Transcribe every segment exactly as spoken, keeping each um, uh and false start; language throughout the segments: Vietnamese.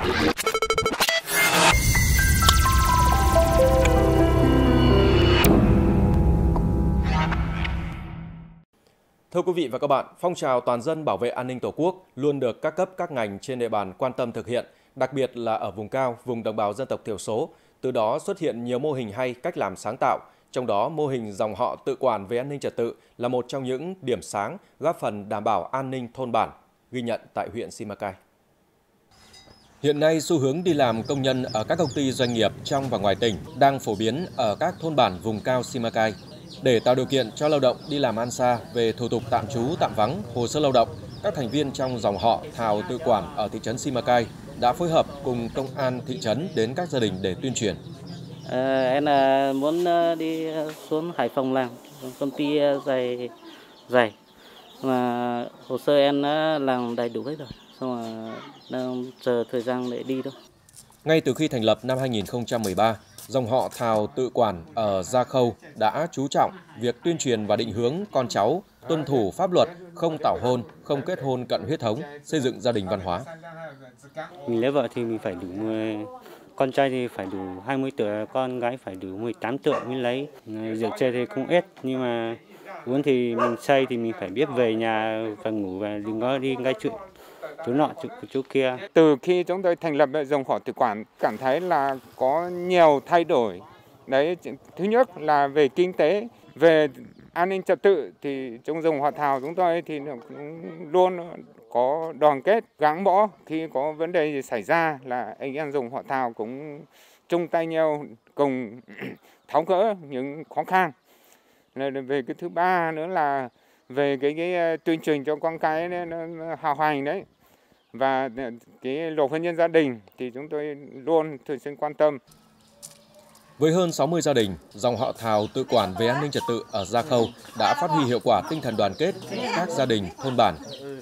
Thưa quý vị và các bạn, phong trào toàn dân bảo vệ an ninh Tổ quốc luôn được các cấp các ngành trên địa bàn quan tâm thực hiện, đặc biệt là ở vùng cao, vùng đồng bào dân tộc thiểu số. Từ đó xuất hiện nhiều mô hình hay, cách làm sáng tạo, trong đó mô hình dòng họ tự quản về an ninh trật tự là một trong những điểm sáng góp phần đảm bảo an ninh thôn bản, ghi nhận tại huyện Simacai. Hiện nay, xu hướng đi làm công nhân ở các công ty doanh nghiệp trong và ngoài tỉnh đang phổ biến ở các thôn bản vùng cao Simacai. Để tạo điều kiện cho lao động đi làm ăn xa về thủ tục tạm trú, tạm vắng, hồ sơ lao động, các thành viên trong dòng họ Thào tự quản ở thị trấn Simacai đã phối hợp cùng công an thị trấn đến các gia đình để tuyên truyền. À, em là muốn đi xuống Hải Phòng làm công ty giày giày mà hồ sơ em đã làm đầy đủ hết rồi, xong rồi đang chờ thời gian để đi thôi. Ngay từ khi thành lập năm hai nghìn không trăm mười ba, dòng họ Thào tự quản ở Gia Khâu đã chú trọng việc tuyên truyền và định hướng con cháu tuân thủ pháp luật, không tảo hôn, không kết hôn cận huyết thống, xây dựng gia đình văn hóa. Mình lấy vợ thì mình phải đủ mười, con trai thì phải đủ hai mươi tuổi, con gái phải đủ mười tám tuổi mới lấy. Rượu chè thì cũng ít, nhưng mà uống thì mình say thì mình phải biết về nhà và ngủ và đừng có đi ngay chuyện chỗ nọ chỗ, chỗ kia. Từ khi chúng tôi thành lập dòng họ tự quản, cảm thấy là có nhiều thay đổi. Đấy, thứ nhất là về kinh tế, về an ninh trật tự thì trong dòng họ Thào chúng tôi thì cũng luôn có đoàn kết, gắn bó. Khi có vấn đề gì xảy ra là anh em dòng họ Thào cũng chung tay nhau cùng tháo gỡ những khó khăn. Về cái thứ ba nữa là về cái, cái tuyên truyền cho con cái nó hào hành đấy. Và cái luật hôn nhân gia đình thì chúng tôi luôn thường xuyên quan tâm. Với hơn sáu mươi gia đình, dòng họ Thào tự quản về an ninh trật tự ở Gia Khâu đã phát huy hiệu quả tinh thần đoàn kết các gia đình, thôn bản.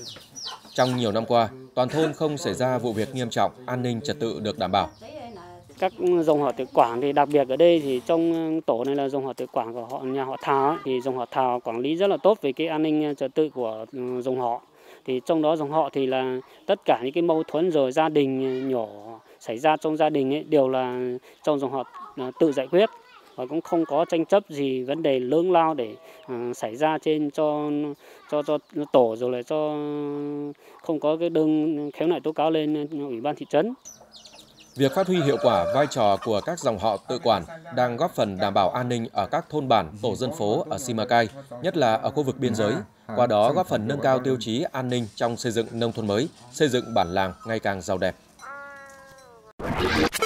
Trong nhiều năm qua, toàn thôn không xảy ra vụ việc nghiêm trọng, an ninh trật tự được đảm bảo. Các dòng họ tự quản thì đặc biệt ở đây thì trong tổ này là dòng họ tự quản của họ nhà họ Thào ấy, thì dòng họ Thào quản lý rất là tốt về cái an ninh trật tự của dòng họ. Thì trong đó dòng họ thì là tất cả những cái mâu thuẫn rồi gia đình nhỏ xảy ra trong gia đình ấy đều là trong dòng họ tự giải quyết và cũng không có tranh chấp gì vấn đề lớn lao để uh, xảy ra trên cho cho cho tổ rồi lại cho không có cái đơn khiếu nại tố cáo lên ủy ban thị trấn. Việc phát huy hiệu quả vai trò của các dòng họ tự quản đang góp phần đảm bảo an ninh ở các thôn bản, tổ dân phố ở Simacai, nhất là ở khu vực biên giới. Qua đó góp phần nâng cao tiêu chí an ninh trong xây dựng nông thôn mới, xây dựng bản làng ngày càng giàu đẹp.